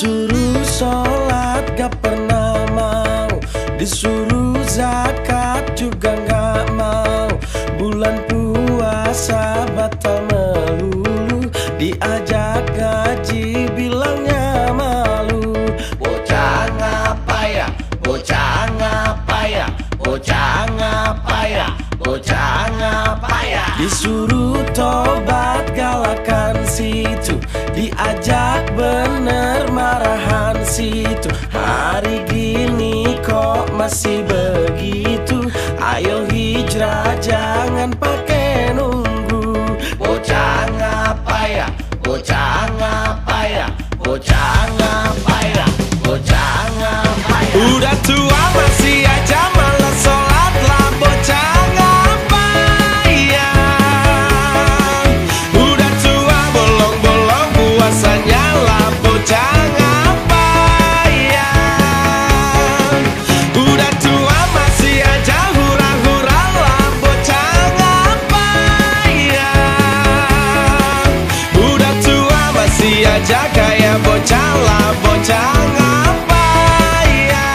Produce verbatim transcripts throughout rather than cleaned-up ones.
Disuruh sholat gak pernah mau, disuruh zakat juga gak mau. Bulan puasa batal melulu, diajak ngaji bilangnya malu. Bocah ngapa ya, bocah ngapa ya, bocah ngapa ya, bocah ngapa ya. Disuruh tobat galakan situ, diajak bener marahan situ. Hari gini kok masih begitu, ayo hijrah jangan pakai nunggu. Bocah ngapa ya, bocah ngapa ya, bocah ngapa ya, bocah ngapa ya. Udah tua masih aja malas sholat lah, bocah ngapa ya. Udah tua bolong-bolong puasanya lah, bocah ngapa ya. Udah tua masih aja hura-hura lah, bocah ngapa ya. Udah tua masih aja kayak bocah lah, bocah ngapa ya.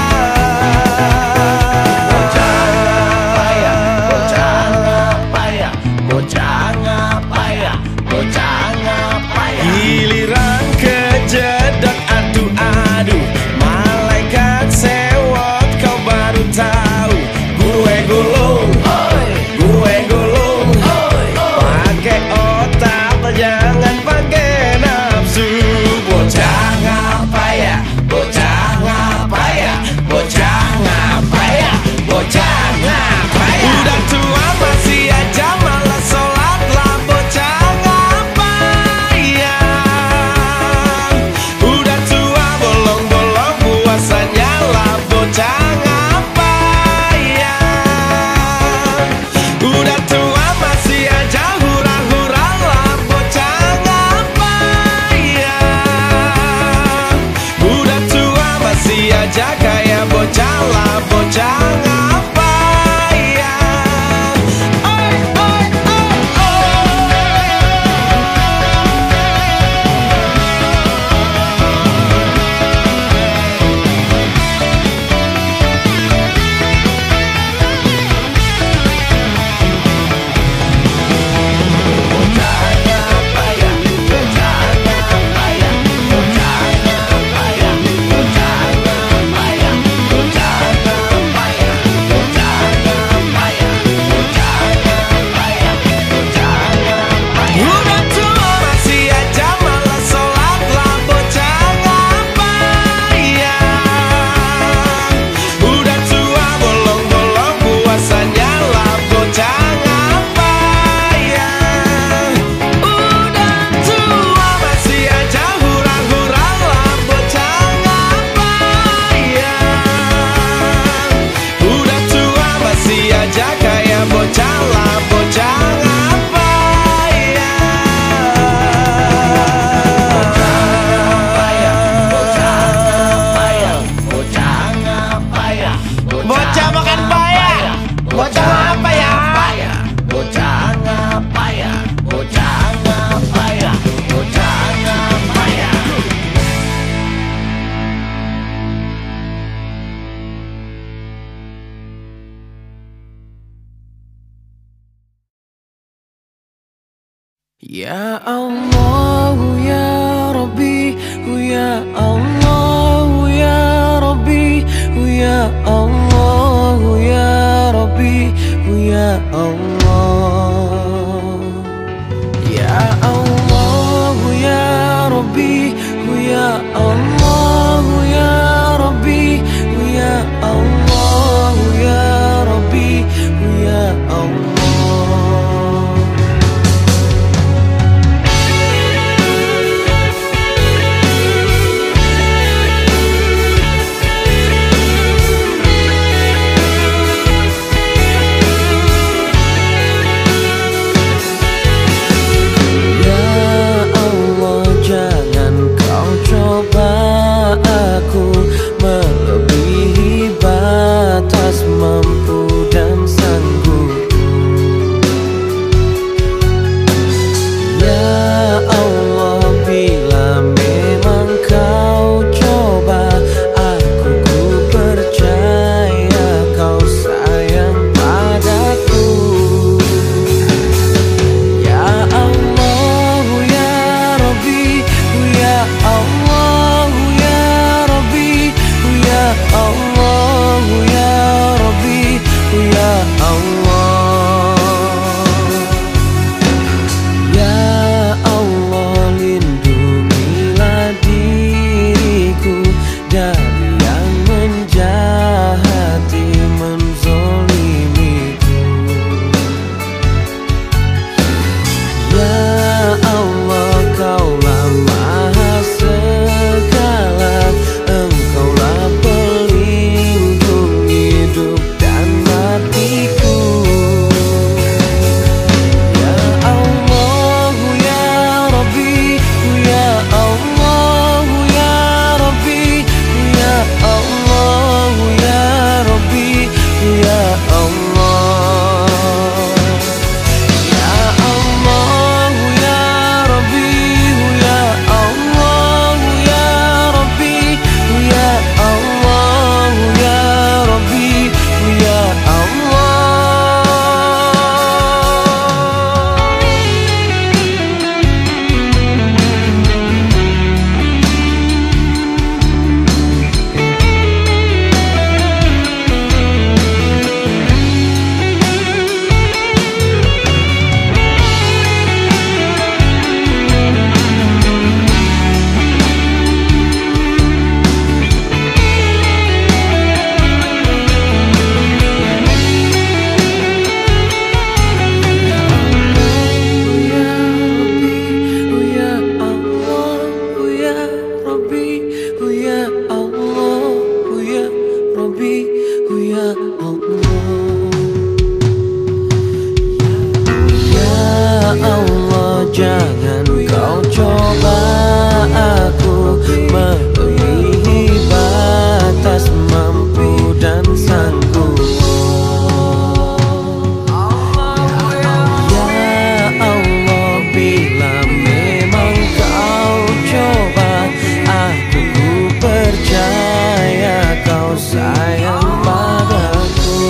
Bocah ngapa ya, bocah ngapa ya, bocah ngapa ya, bocah ngapa ya. Giliran kejedot adu-adu, malaikat sewot kau baru tahu. Gue gulung, gue gulung, pakai otak jangan pakai nafsu. Bocah ngapa ya, bocah ngapa ya, bocah ngapa ya, bocah ngapa ya. Udah tua masih aja malas sholat lah, bocah ngapa ya. Udah tua bolong-bolong puasanya lah, bocah ngapa ya. Udah tua masih aja hura-hura lah, bocah ngapa ya. Udah tua masih aja kayak bocah lah, bocah ngapa ya. Oi, oi, oi, Bocah ngapa ya, bocah ngapa ya, bocah ngapa ya, bocah ngapa ya, bocah ngapa ya, bocah ngapa ya, bocah ngapa ya, bocah ngapa ya. Udah tua masih aja malas sholat lah, bocah ngapa ya. Udah tua bolong-bolong puasanya lah, bocah ngapa ya. Udah tua masih aja hura-hura lah, bocah ngapa ya. Udah tua masih aja kayak bocah lah, bocah ngapa ya. Bocah ngapa ya, bocah ngapa ya, Bocah makan paya. bocah ngapa ya, bocah ngapa ya, bocah ngapa ya, bocah ngapa ya. Ya Allah ya Rabbi, ya Allah ya Rabbi, ya Allah ya Rabbi, ya Allah. Ya Allah ya Rabbi, ya Allah ya Rabbi, ya Allah ya Rabbi, ya Allah. ya Allah. Ya Allah, jangan kau coba aku melebihi batas mampu dan sanggup. Ya Allah, bila memang kau coba aku, ku percaya kau sayang padaku.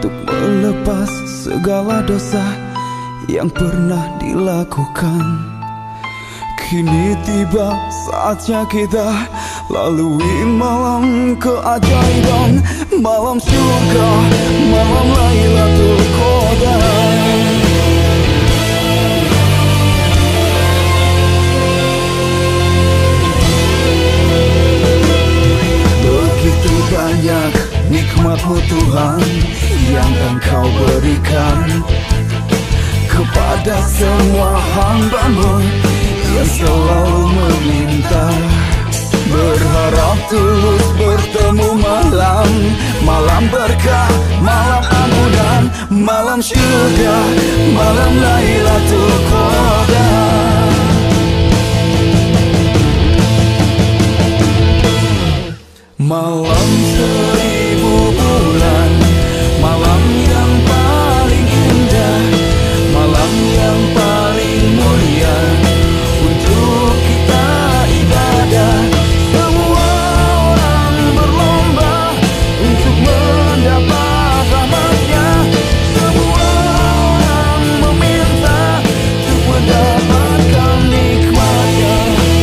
untuk melepas segala dosa yang pernah dilakukan. Kini tiba saatnya kita lalui malam keajaiban, malam surga, malam Lailatul Qadar. Begitu banyak nikmat-Mu Tuhan yang Engkau berikan kepada semua hamba-Mu yang selalu meminta, berharap tulus bertemu malam, malam berkah, malam ampunan, malam syurga, malam Lailatul Qadar. Malam seribu bulan, malam yang paling indah, malam yang paling mulia untuk kita ibadah. Semua orang berlomba untuk mendapat rahmat-Nya. Semua orang meminta untuk mendapatkan nikmat-Nya.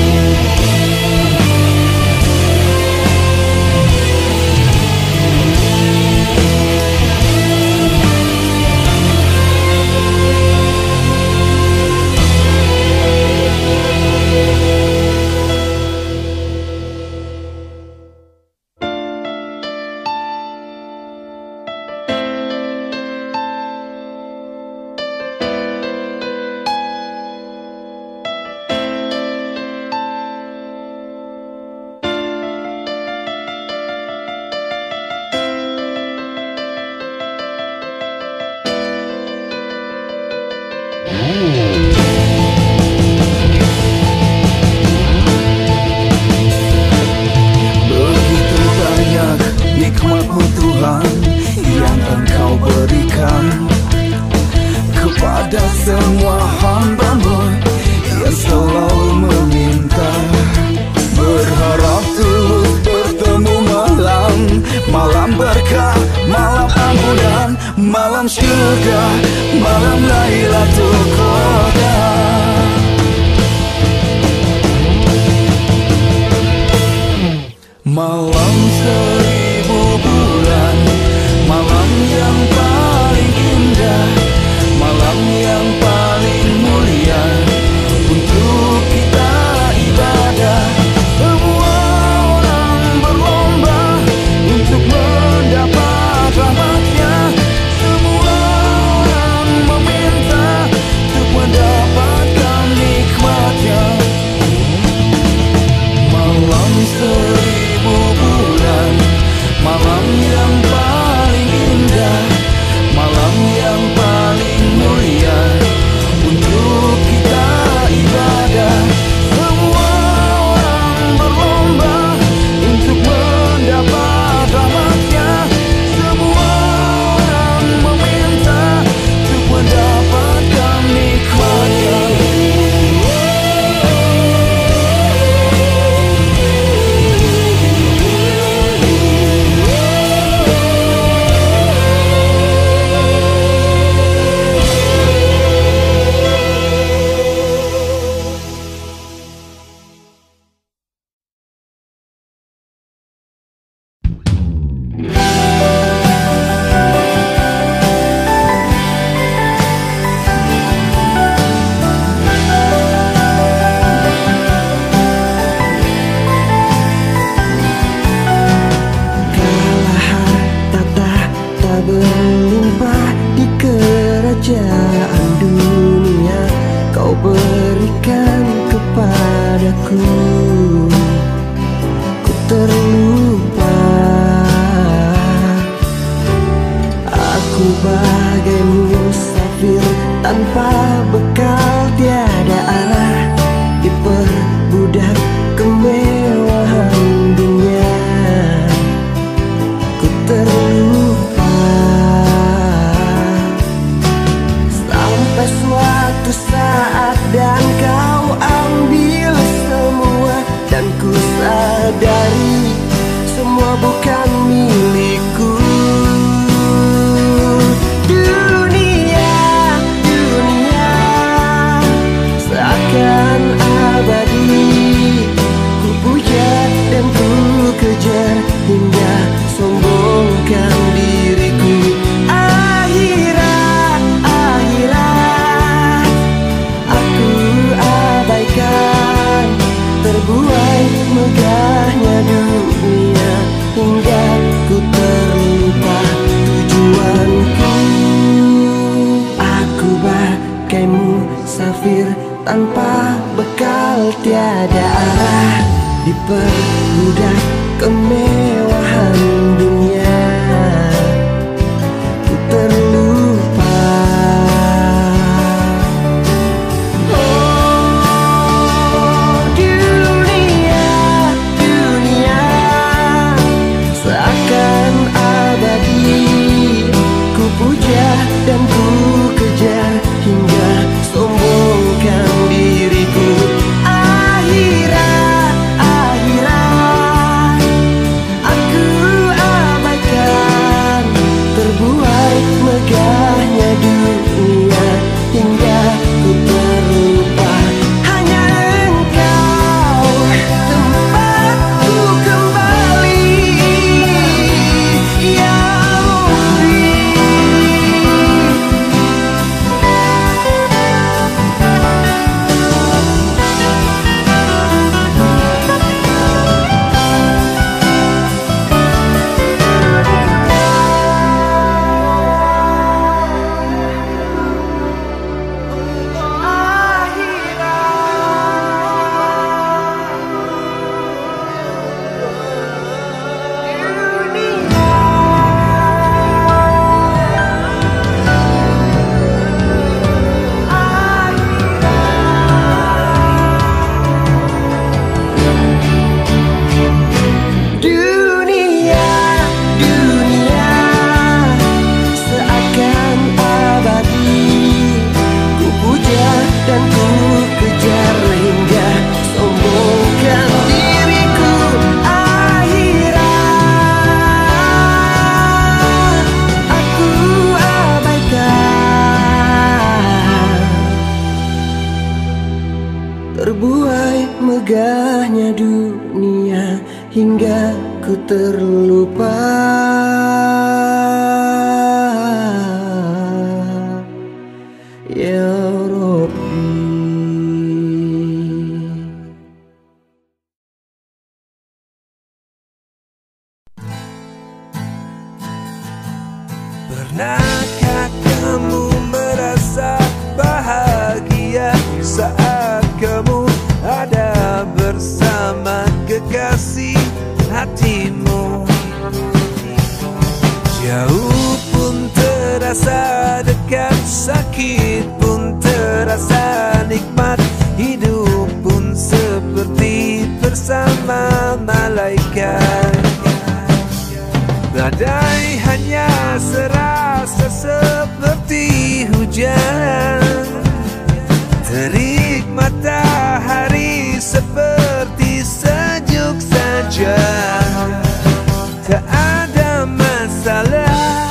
Begitu banyak nikmat-Mu Tuhan yang Engkau berikan kepada semua hamba-Mu yang selalu meminta, berharap tulus bertemu malam, malam berkah, malam ampunan, malam syurga, malam Lailatul Qadar. Malam seribu bulan, malam yang paling indah, malam yang paling mulia untuk kita ibadah. Semua orang berlomba untuk mendapat rahmat-Nya. Semua orang meminta untuk mendapatkan nikmat-Nya. Malam seribu bulan, malam yang paling indah, malam yang paling mulia untuk kita ibadah. Semua orang berlomba untuk mendapat rahmat-Nya. Semua orang meminta untuk mendapatkan nikmat-Nya. Berlimpah di kerajaan dunia, Kau berikan kepadaku. Ku terlupa, aku bagai musafir tanpa bekal, tiada arah, diperbudak kemewahan dunia. Ku terlupa sampai suatu saat dan Kau ambil semua, dan ku sadari semua bukan milikku. tanpa bekal tiada arah, diperbudak kemewahan dunia, ku terlupa. Oh dunia, dunia seakan abadi, ku puja dan ku kejar hingga sombongkan diriku. Akhirat, akhirat aku abaikan, terbuai megahnya dunia hingga ku terlupa. Hanya engkau tempatku kembali, ya dan ku kejar hingga sombongkan diriku. Akhirat aku abaikan, terbuai megahnya dunia hingga ku terlupa. Ya pernahkah kamu merasa bahagia saat kamu ada bersama kekasih hatimu? Jauh pun terasa dekat, sakit pun terasa nikmat, hidup pun seperti bersama malaikat. Badai hanya serasa seperti hujan, terik matahari seperti sejuk saja. Tak ada masalah,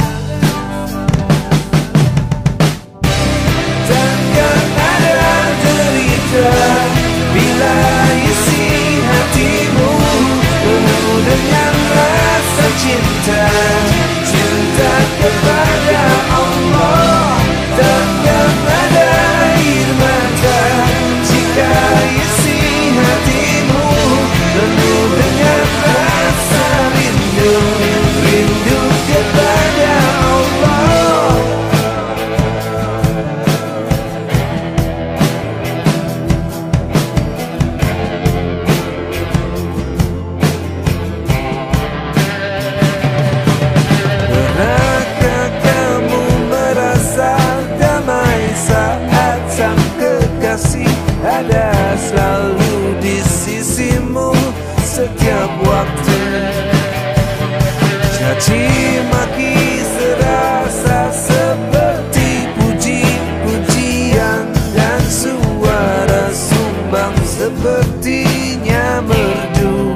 takkan ada derita bila isi hatimu penuh dengan rasa cinta, cinta kepada Allah. Takkan ada air mata jika isi hatimu penuh dengan rasa rindu, rindu kepada Allah. Pernahkah kamu merasa damai saat sang kekasih ada selalu di sisimu setiap waktu? Caci maki serasa seperti puji-pujian dan suara sumbang sepertinya merdu.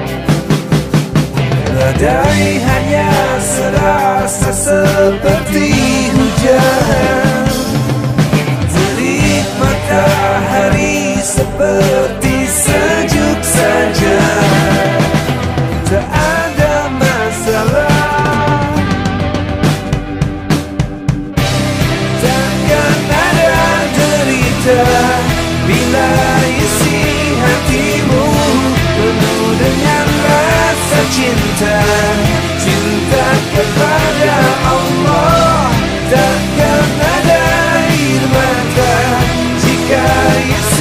Badai hanya serasa seperti hujan, terik matahari seperti sejuk saja. Tak ada masalah, takkan ada derita bila isi hatimu penuh dengan rasa cinta, cinta kepada Allah. Takkan ada air mata jika isi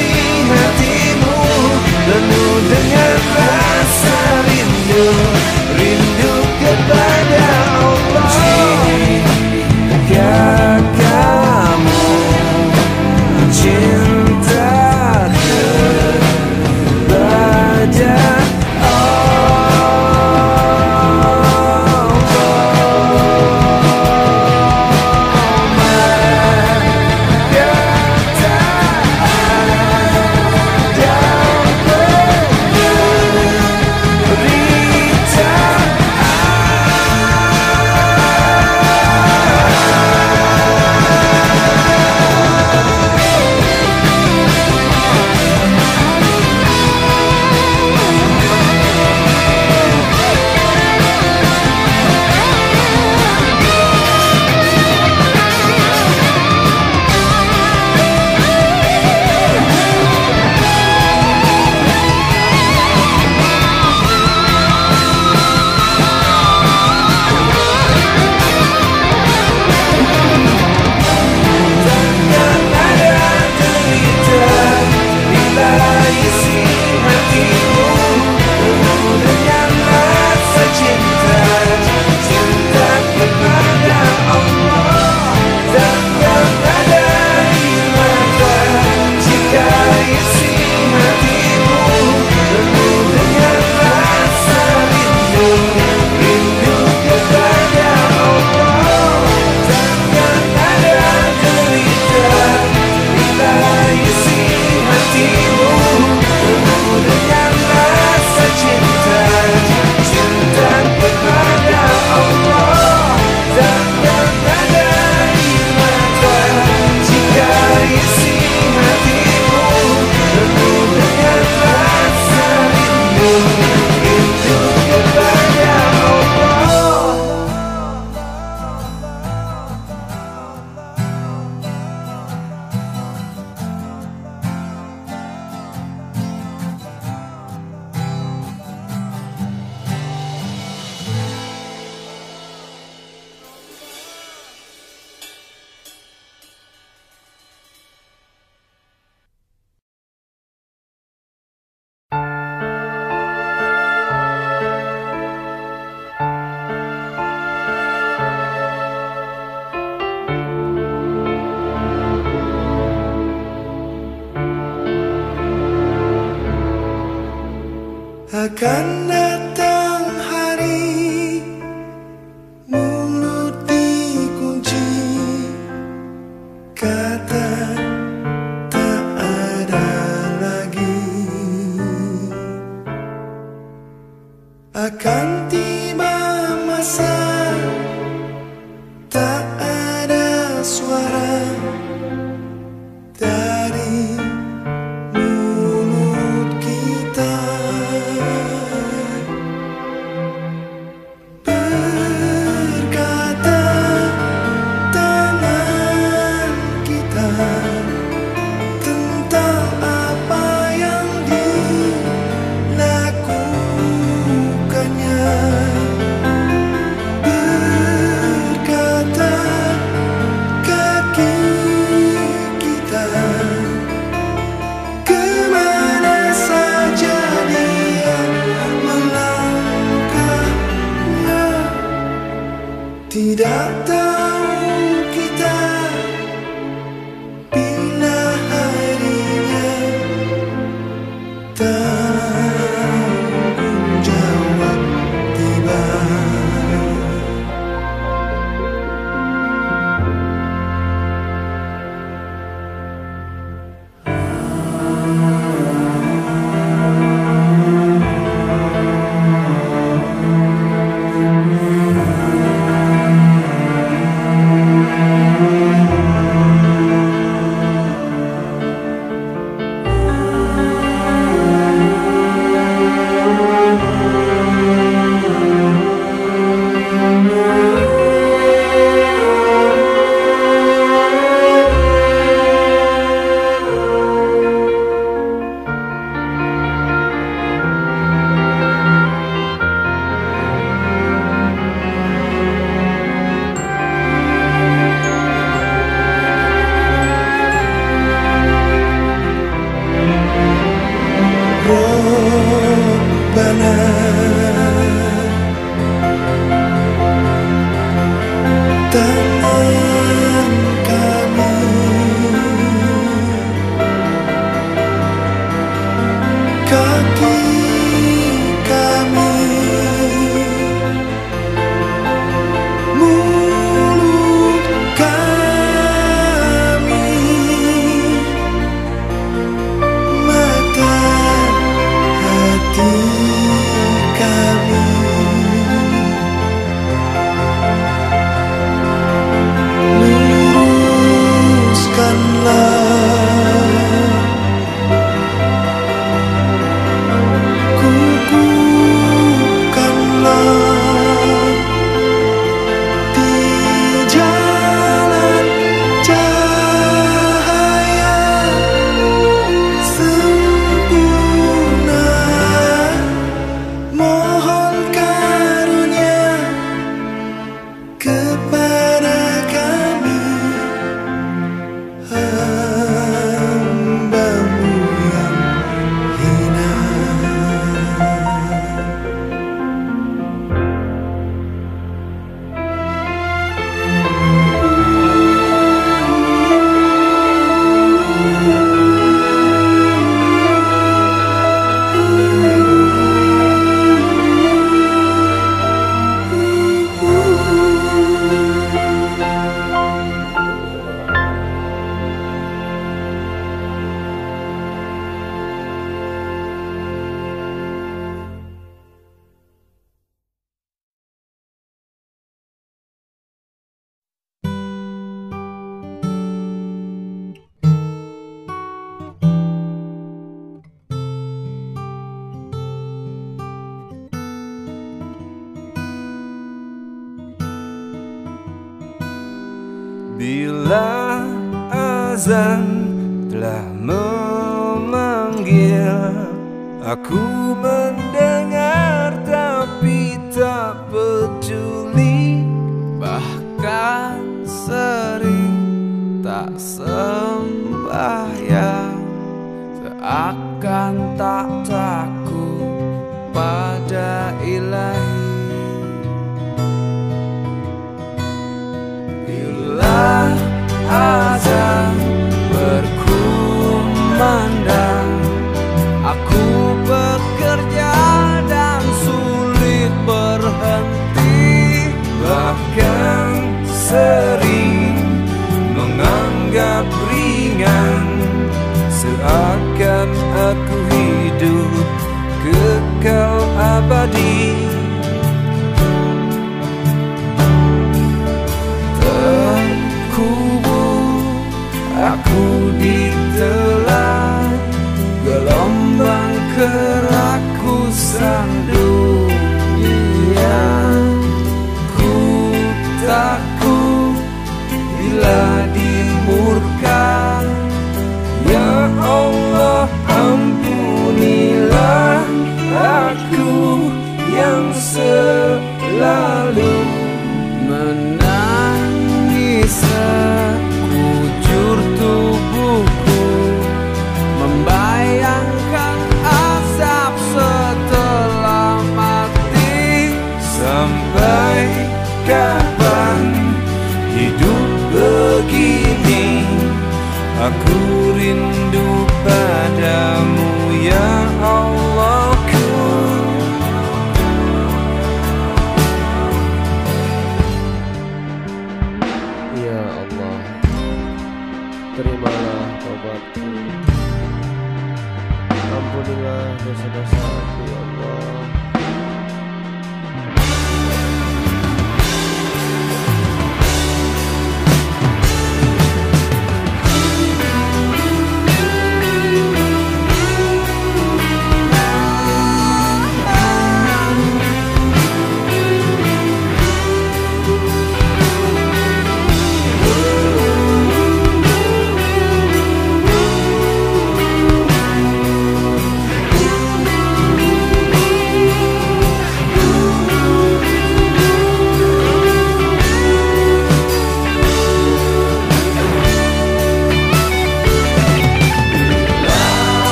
Bila azan telah memanggil, aku mendengar tapi tak peduli. Bahkan sering tak sembahyang, seakan tak takut pada Ilahi. Bila azan berkumandang, aku bekerja dan sulit berhenti. Bahkan sering menganggap ringan, seakan aku hidup kekal abadi. Terkubur aku ditelan gelombang kerakusan dunia. Ku takut bila dimurka. Ya Allah, ampunilah aku yang selalu menangis sekujur tubuhku, membayangkan azab setelah mati. Sampai kapan hidup begini? Aku rindu padamu ya Allahku. Ya Allah, terimalah taubatku, ampunilah dosa-dosaku ya Allah.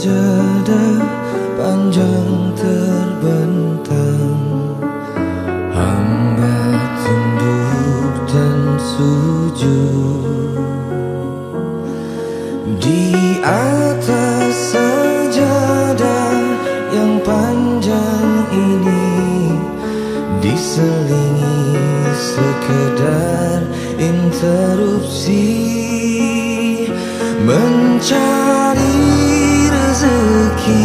sajadah panjang terbentang, hamba tunduk dan sujud di atas sajadah yang panjang ini, diselingi sekedar interupsi mencari rezeki,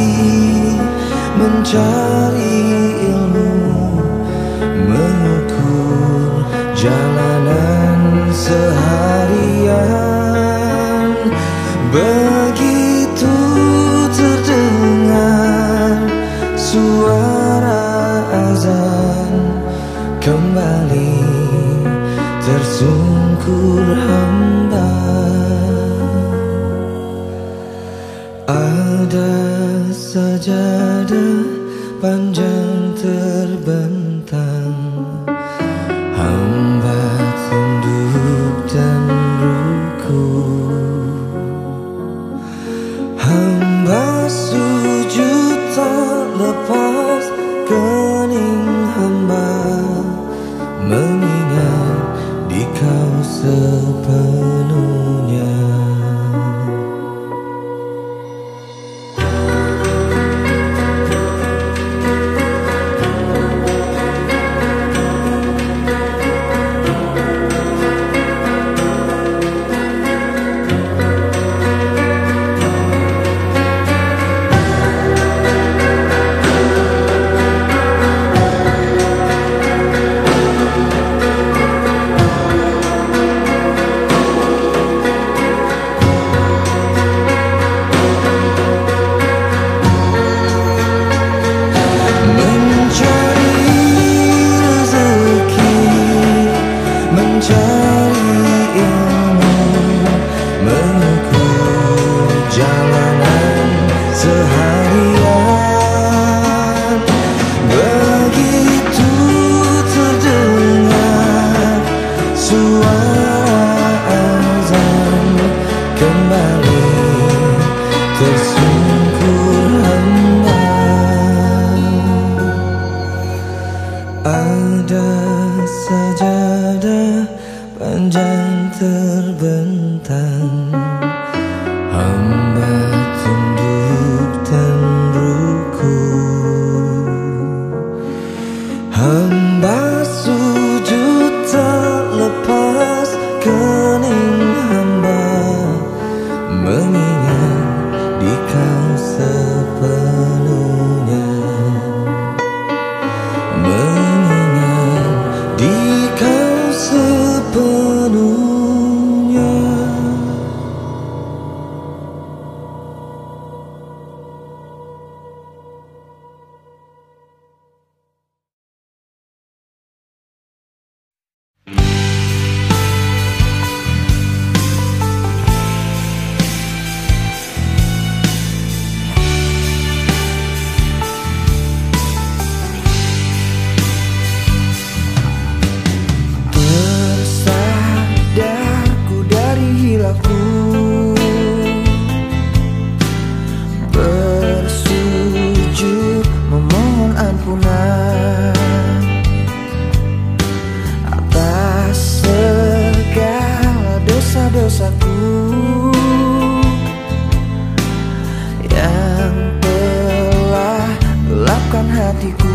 mencari ilmu, mengukur jalanan seharian. Begitu terdengar suara azan, kembali tersungkur hamba. Ada sajadah panjang terbentang, hamba tunduk dan rukuk, hamba sujud tak lepas kening hamba, mengingat di kau sepenuhnya. Ada sajadah panjang terbentang, hamba tunduk dan rukuk, hamba sujud tak lepas kening hamba, mengingat di kau sepenuhnya, mengingat di kau sepenuhnya. Tersadarku dari hilafku, bersujud memohon ampunan atas segala dosa-dosaku yang telah gelapkan hatiku.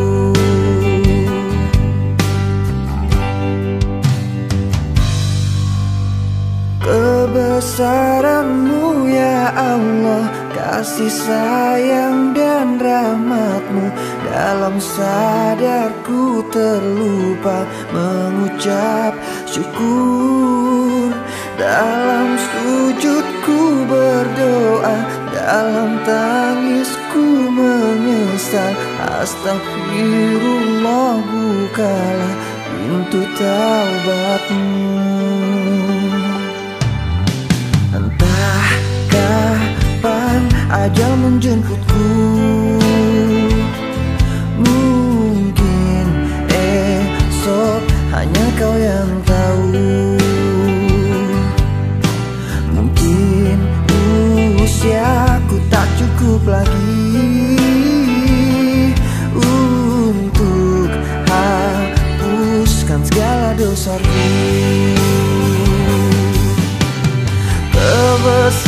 Kebesaran-Mu ya Allah, kasih sayang dan rahmat-Mu, dalam sadarku terlupa mengucap syukur, dalam sujudku berdoa, dalam tangisku menyesal. Astagfirullah, bukalah pintu taubat-Mu. Entah kapan ajal menjemputku, mungkin esok hanya Kau yang tahu. Mungkin usiaku tak cukup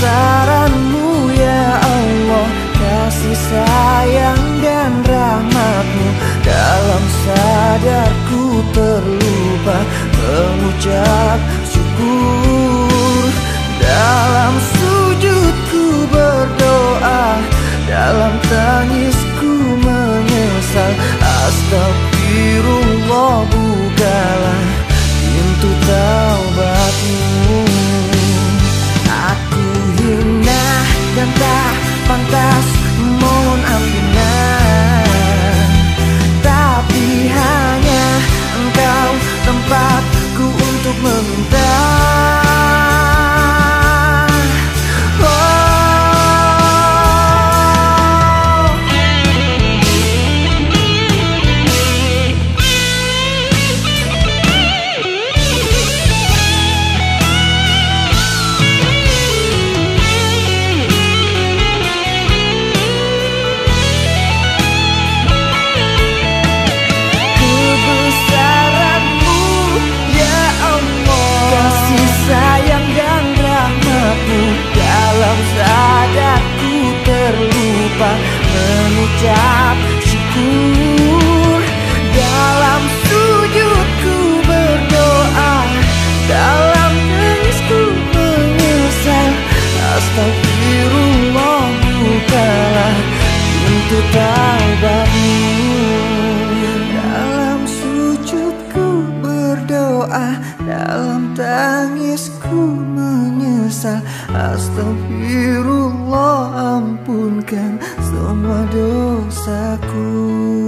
kebesaran-Mu ya Allah, kasih sayang dan rahmat-Mu. Dalam sadarku terlupa mengucap syukur, dalam sujudku berdoa, dalam tangisku menyesal. Astagfirullah, bukalah pintu taubat-Mu. Aku hina dan tak pantas mohon ampunan, tapi hanya Engkau tempatku untuk meminta. Sadarku terlupa mengucap syukur, dalam sujudku berdoa, dalam tangisku menyesal. Astagfirullah, bukalah pintu taubat-Mu. Dalam sujudku berdoa, dalam tangisku menyesal. Astagfirullah, ampunkan semua dosaku.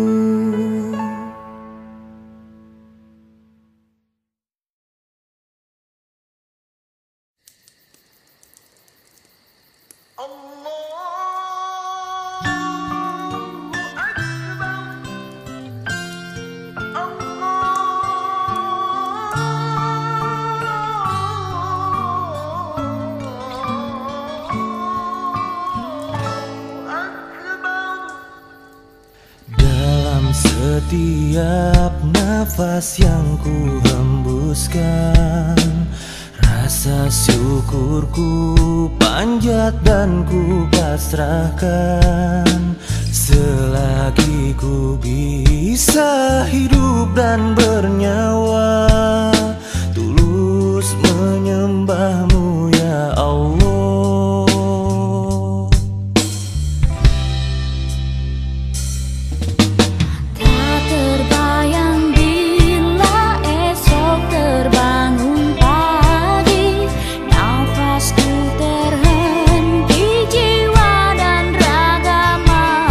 Setiap nafas yang ku hembuskan, rasa syukurku panjat dan ku pasrahkan. Selagi ku bisa hidup dan bernyawa, tulus menyembah-Mu ya Allah.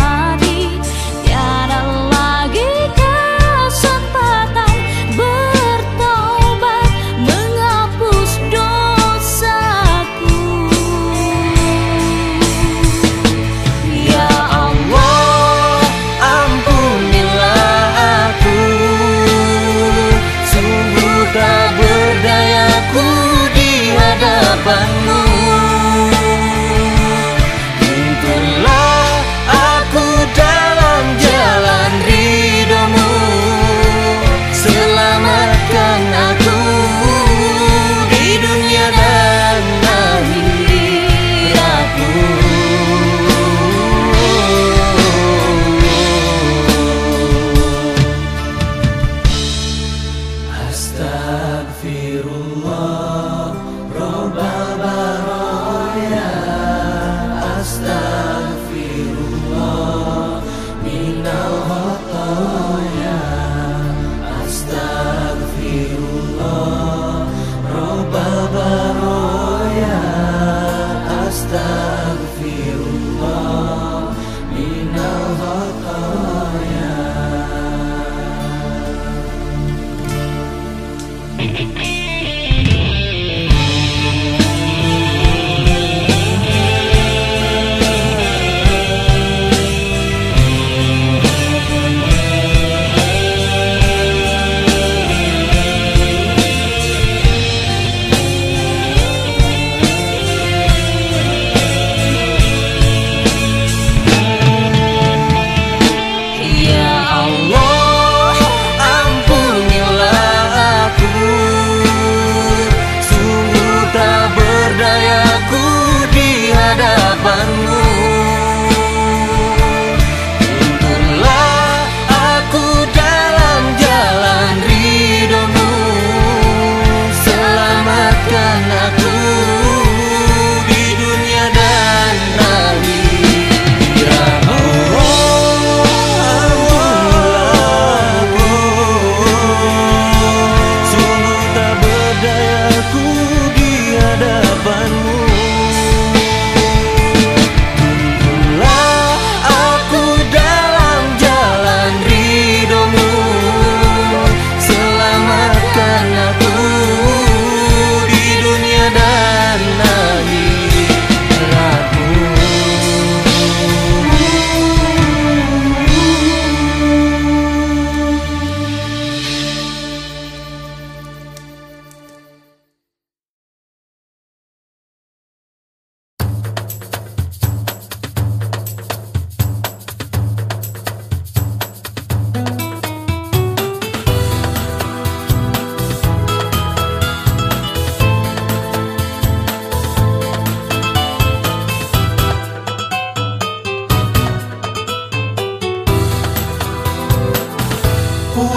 Tiada lagi kesempatan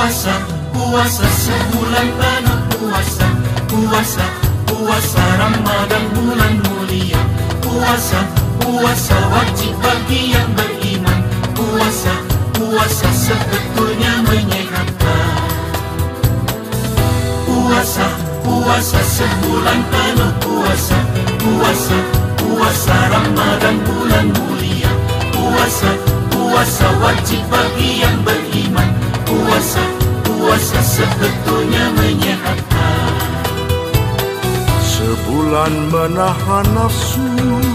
Puasa, puasa sebulan penuh puasa. Puasa, puasa Ramadan bulan mulia. Puasa, puasa wajib bagi yang beriman. Puasa, puasa sebetulnya menyehatkan. Puasa, puasa sebulan penuh puasa. Puasa, puasa Ramadan bulan mulia. Puasa, puasa wajib bagi yang beriman. Puasa, puasa sebetulnya menyehatkan. Sebulan menahan nafsu,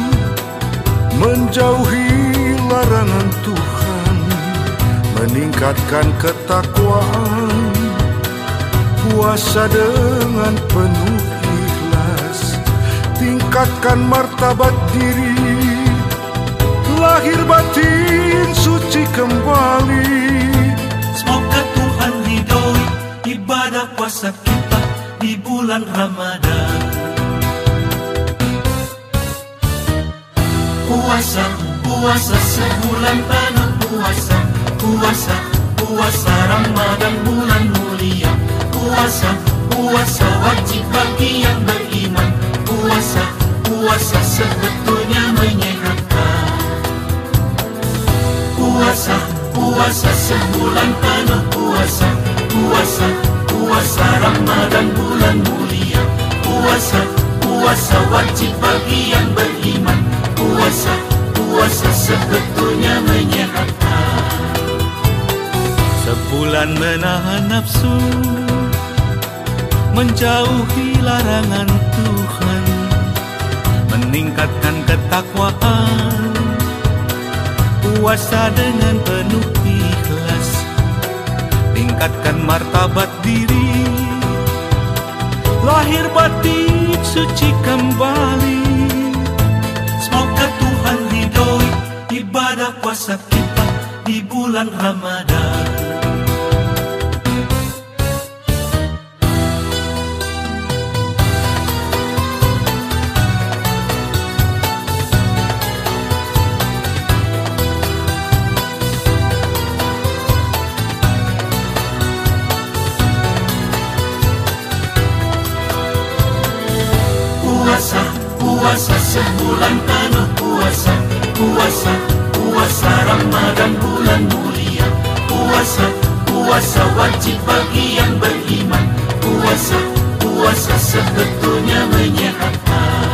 menjauhi larangan Tuhan, meningkatkan ketakwaan. Puasa dengan penuh ikhlas, tingkatkan martabat diri, lahir batin suci kembali. Semoga Tuhan ridhoi ibadah puasa kita di bulan Ramadan. Puasa, puasa sebulan penuh puasa. Puasa, puasa Ramadan bulan mulia. Puasa, puasa wajib bagi yang beriman. Puasa, puasa sebetulnya menyehatkan. Puasa, puasa sebulan penuh puasa. Puasa, puasa Ramadan bulan mulia. Puasa, puasa wajib bagi yang beriman. Puasa, puasa sebetulnya menyehatkan. Sebulan menahan nafsu, menjauhi larangan Tuhan, meningkatkan ketakwaan. Puasa dengan penuh ikhlas, tingkatkan martabat diri, lahir batin suci kembali. Semoga Tuhan ridhoi ibadah puasa kita di bulan Ramadan. Puasa, puasa sebulan penuh puasa. Puasa, puasa Ramadan bulan mulia. Puasa, puasa wajib bagi yang beriman. Puasa, puasa sebetulnya menyehatkan.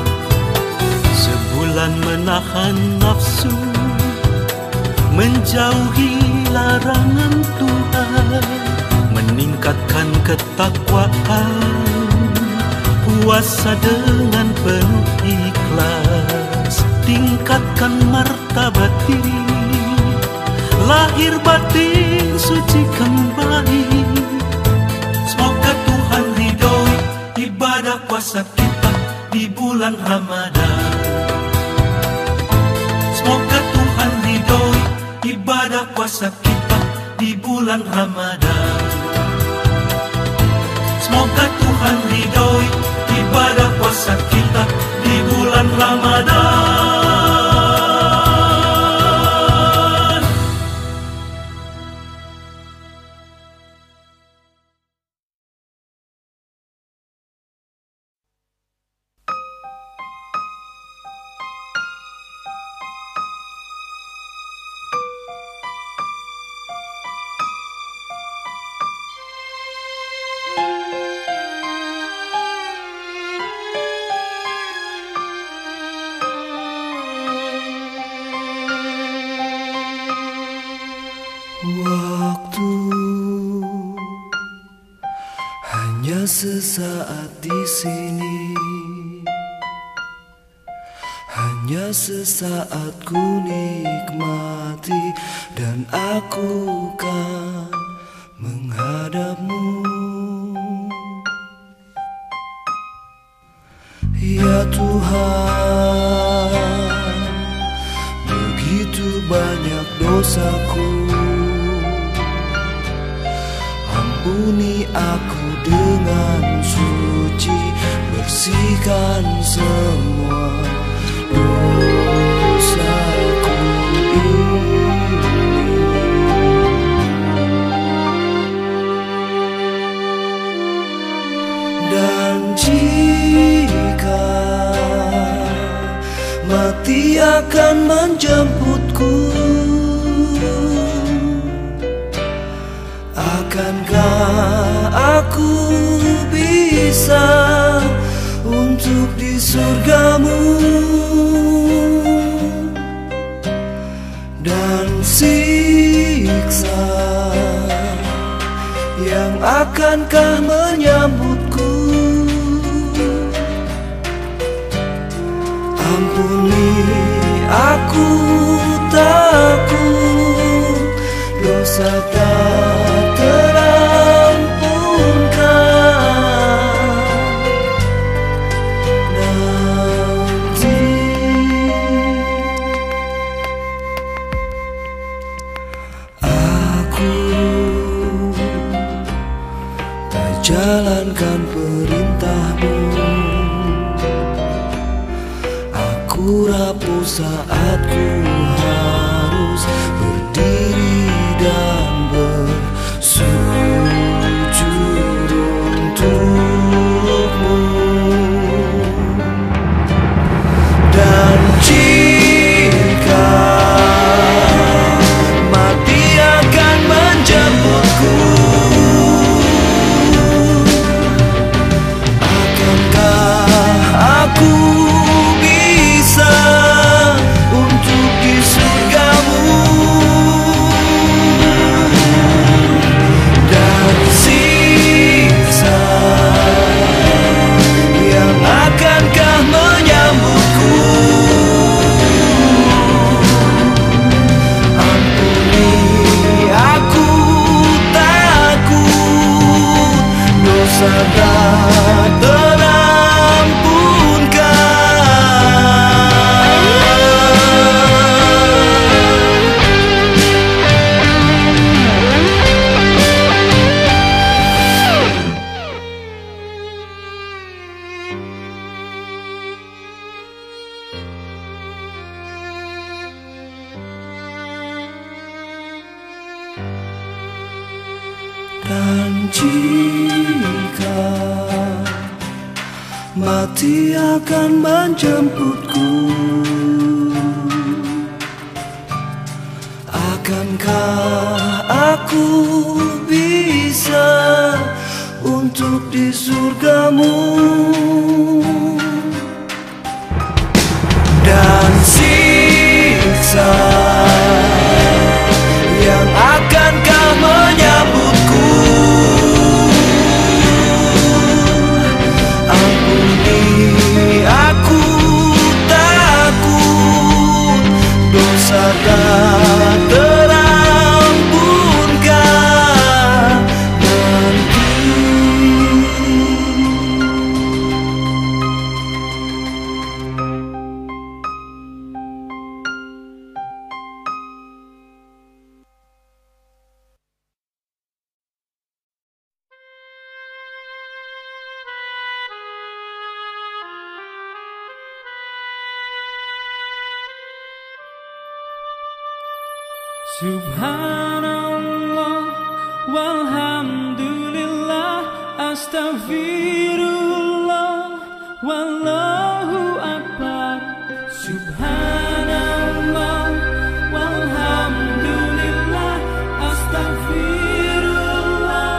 Sebulan menahan nafsu, menjauhi larangan Tuhan, meningkatkan ketakwaan. Puasa dengan penuh ikhlas, tingkatkan martabat diri, lahir batin suci kembali. Semoga Tuhan ridhoi ibadah puasa kita di bulan Ramadan. Semoga Tuhan ridhoi ibadah puasa kita di bulan Ramadan. Semoga Tuhan ridhoi ibadah puasa kita di bulan Ramadan. Waktu hanya sesaat di sini, hanya sesaat ku nikmati, dan aku kan menghadapmu. Ya Tuhan, begitu banyak dosaku. Ampuni aku dengan suci, bersihkan semua dosaku. menjemputku? Akankah aku bisa untuk di surgamu? Dan siksa yang akankah menyambutku? Ampuni aku, takut dosa tak terampunkan. Nanti aku tak jalankan perintahmu. Aku rapuh saat ku harus berdiri dan bersujud untukmu. Dan jika mati akan menjemputku, akankah aku bisa untuk di surgamu? Dan siksa yang akankah menyambutku? Ampuni aku, takut dosa tak dan jika mati akan menjemputku, akankah aku bisa untuk di surgamu? Dan siksa yang akankah menyambutku? Ampuni aku, takut dosa tak terampunkan nanti. Subhanallah walhamdulillah astaghfirullah wallahu akbar. Subhanallah walhamdulillah astaghfirullah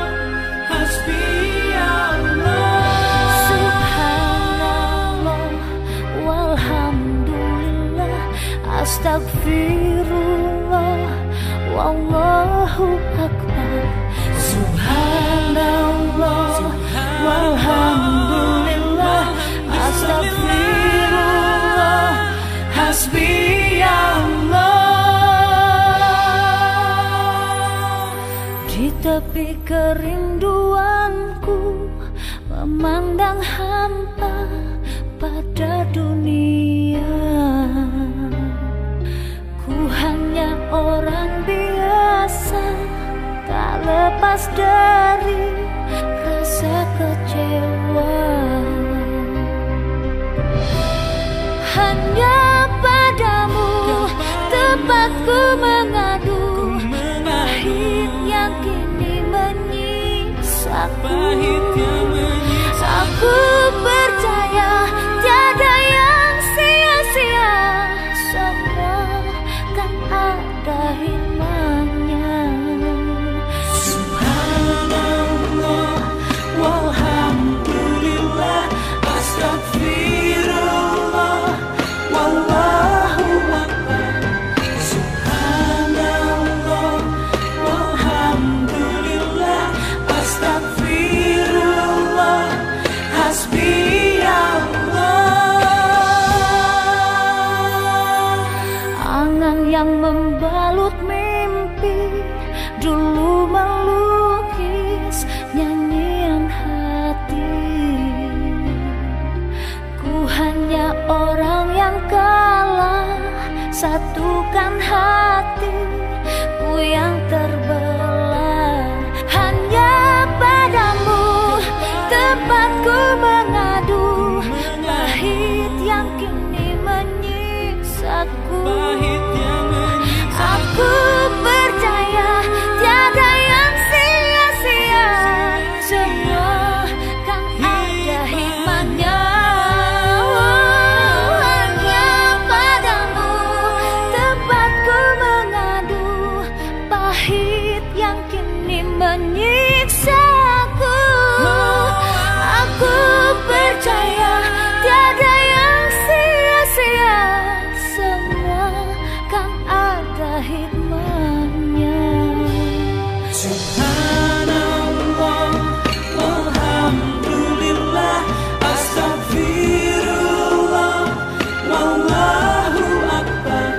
hasbiyallah. Subhanallah walhamdulillah astaghfirullah wallahu akbar. Subhanallah walhamdulillah astaghfirullah hasbiyallah. Di tepi kerinduanku memandang hampa pada dunia, ku hanya orang biasa, tak lepas dari rasa kecewa. Hanya padamu tempat ku mengadu, pahit yang kini menyisaku. Aku percaya tiada yang sia-sia, semua Tuhan yang membalut mimpi dulu melukis nyanyian hati. Ku hanya orang yang kalah, satukan hatiku yang terbelah. Hanya padamu tempat ku mengadu, pahit yang kini menyiksaku. Aku percaya tiada yang sia-sia, semua kan ada hikmahnya. Hanya padamu tempat ku mengadu, pahit yang kini menyiksaku. Aku percaya tiada yang sia-sia, semua kan ada hikmahnya. Subhanallah, walhamdulillah, astagfirullah, wallahu akbar.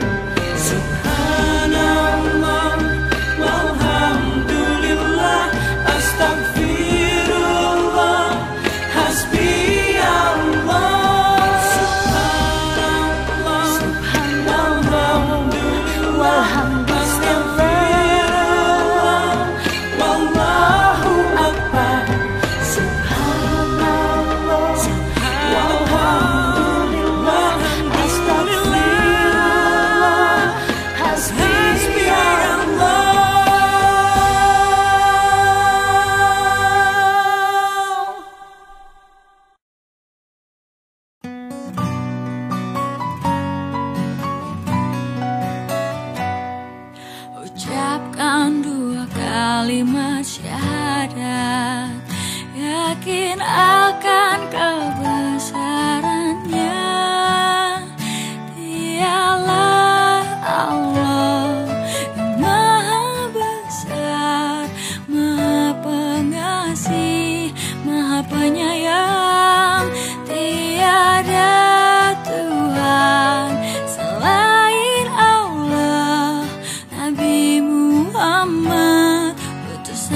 Subhanallah, walhamdulillah, astagfirullah, hasbi Allah. Subhanallah, walhamdulillah, astagfirullah, wallahu akbar. Subhanallah, walhamdulillah, astagfirullah, hasbi Allah. Ucapkan dua kalimat syahadat, yakin akan kebesarannya. Dialah Allah yang maha besar, maha pengasih, maha penyayang. Tiada Tuhan selain Allah. Nabi Muhammad utusan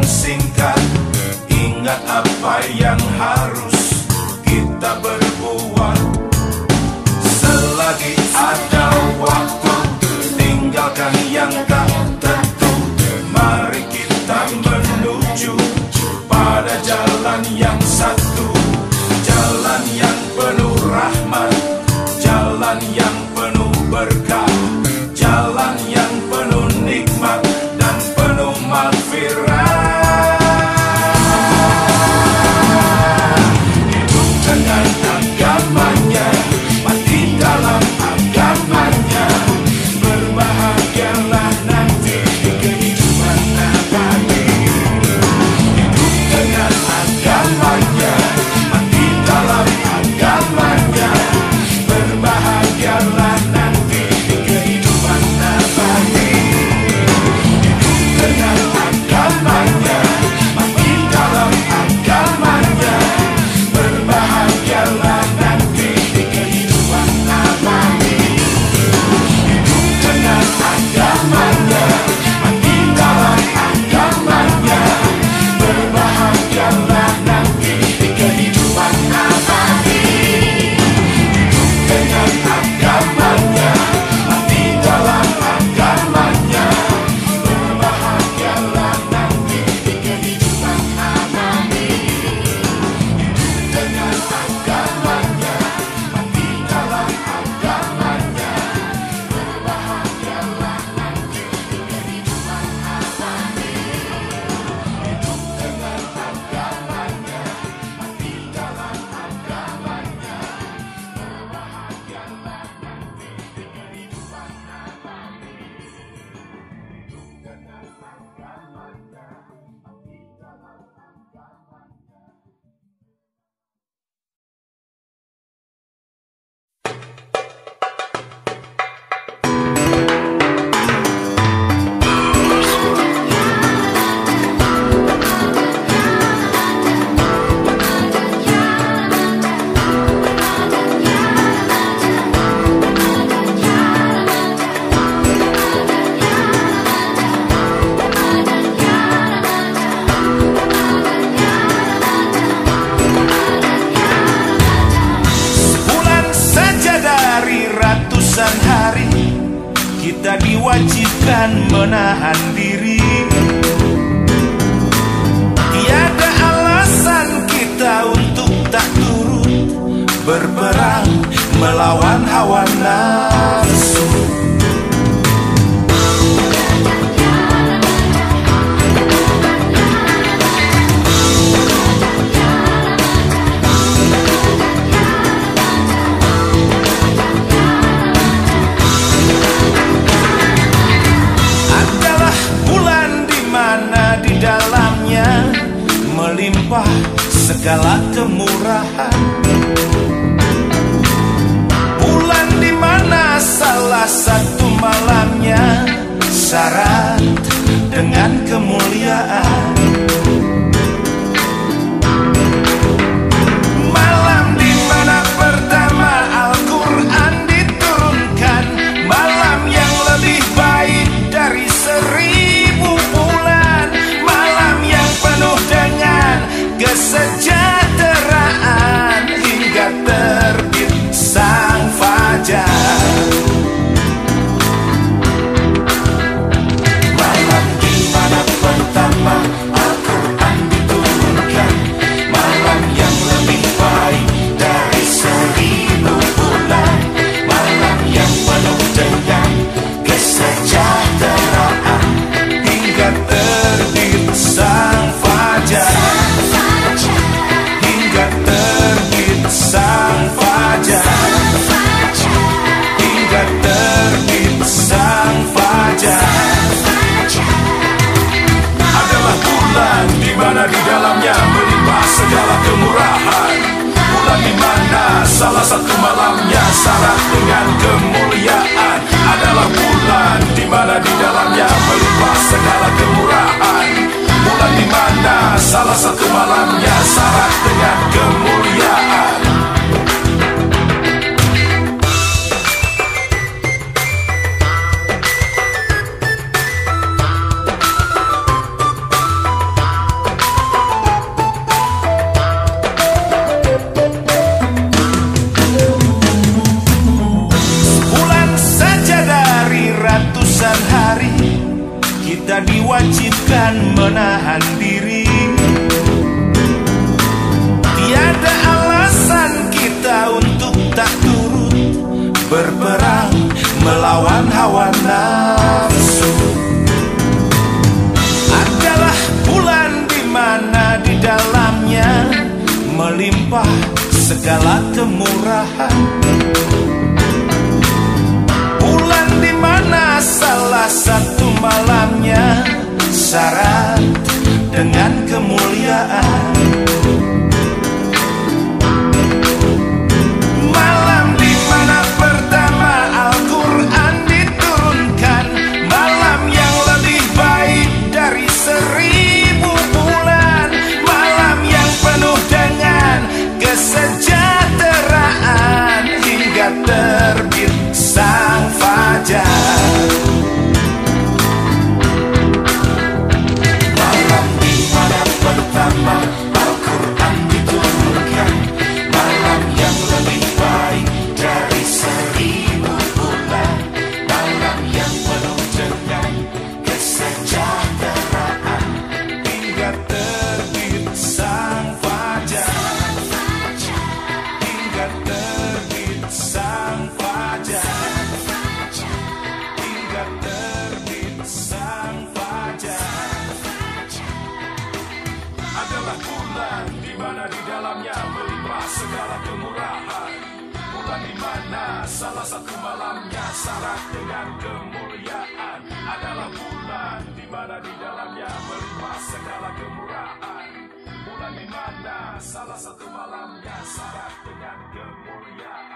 singkat. Ingat apa yang harus kita berbuat. Selagi ada waktu, tinggalkan yang tak tentu. Mari kita menuju pada jalan yang satu. Jalan yang penuh rahmat, jalan yang penuh berkah, jalan yang penuh nikmat dan penuh maghfirah. Hidup dengan agamanya, mati dalam agamanya. Berbahagialah nanti di kehidupan abadi. Hidup dengan agamanya, mati dalam agamanya. Berbahagialah nanti di kehidupan abadi. Hidup dengan agamanya, mati dalam agamanya. Berbahagialah nanti di kehidupan abadi. Hidup dengan agamanya, mati dalam agamanya. Berbahagialah nanti di kehidupan abadi. Dengan agamanya, mati dalam agamanya. Berbahagialah nanti di kehidupan abadi. Dengan agamanya, mati dalam agamanya. Berbahagialah nanti di kehidupan abadi. Hidup dengan agamanya, mati dalam agamanya. Berbahagialah nanti di kehidupan abadi. Hidup dengan agamanya, mati dalam agamanya. Sebulan saja dari ratusan hari, kita diwajibkan menahan diri. Tiada alasan kita untuk tak turut berperang melawan hawa nafsu. Adalah bulan di mana di dalamnya melimpah segala kemurahan. Bulan di mana salah satu malamnya syarat dengan kemuliaan. Malam di mana pertama Al-Quran diturunkan. Malam yang lebih baik dari seribu bulan. Malam yang penuh dengan kesejahteraan hingga terbit sang fajar. Malam di mana pertama Al-Quran diturunkan. Malam yang lebih baik dari seribu bulan. Malam yang penuh dengan kesejahteraan hingga terbit sang fajar. Hingga terbit sang fajar. Hingga terbit sang fajar. Adalah bulan di mana di dalamnya melimpah segala kemurahan. Bulan di mana salah satu malamnya syarat dengan kemuliaan. Adalah bulan di mana di dalamnya melimpah segala kemurahan. Bulan di mana salah satu malamnya syarat dengan kemuliaan. menahan diri. Tiada alasan kita untuk tak turut berperang melawan hawa nafsu. Adalah bulan di mana di dalamnya melimpah segala kemurahan. Bulan di mana salah satu malamnya syarat dengan kemuliaan. Malam di mana pertama Al-Quran diturunkan, malam yang lebih baik dari seribu bulan, malam yang penuh dengan kesejahteraan hingga terbit sang fajar. Malam di mana pertama Al-Quran diturunkan, malam yang lebih baik dari seribu bulan, malam yang penuh dengan kesejahteraan hingga terbit sang fajar. Hingga terbit sang fajar. Hingga terbit sang fajar. Adalah bulan di mana di dalamnya melimpah segala kemurahan. Bulan di mana salah satu malamnya syarat dengan kemuliaan. Adalah bulan di mana di dalamnya melimpah segala kemurahan. Bulan di mana salah satu malamnya syarat dengan kemuliaan.